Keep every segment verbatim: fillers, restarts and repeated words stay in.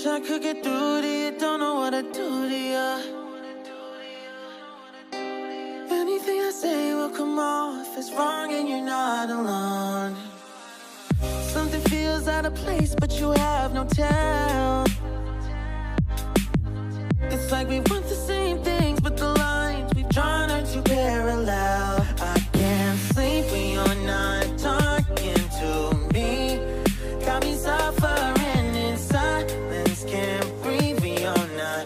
I could get through to you, don't know what to do to you. Anything I say will come off as wrong and you're not alone. Something feels out of place, but you have no tell. It's like we want the same things, but the lines we've drawn are too parallel. I can't sleep when you're not talking to me. Got me suffering in silence, can't breathe when you're not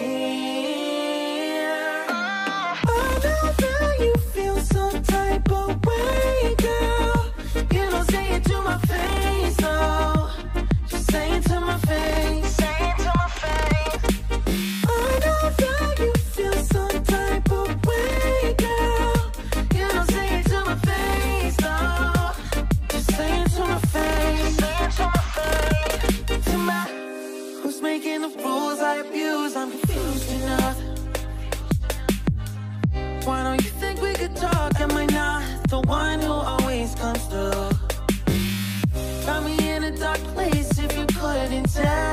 here. I know that you feel some type of way, girl. You don't say it to my face, though. Just say it to my face. Say it to my face. I know that you feel some type of way, girl. You don't say it to my face, though. Just say it to my face. Say it to my face. To my, who's making the rules I abuse? I'm confused enough. Why don't you think we could talk? Am I not the one who always comes through? Got me in a dark place if you couldn't tell.